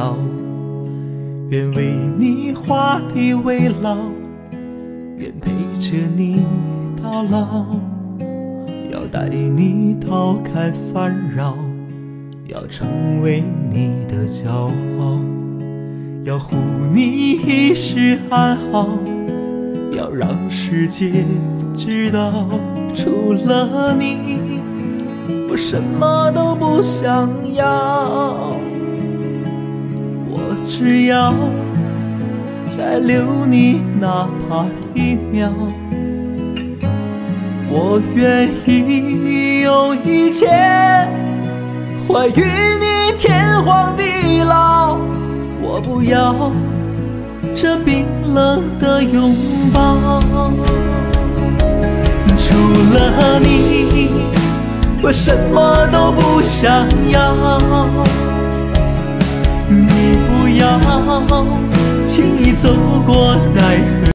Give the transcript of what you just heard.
绕，愿为你画地为牢，愿陪着你到老，要带你逃开烦扰，要成为你的骄傲，要护你一世安好，要让世界知道，除了你，我什么都不想要。我只要再留你哪怕1秒，我愿意用一切换与你天荒地老。我不要这冰冷的拥抱，除了你，我什么都不想要。你不要轻易走过奈何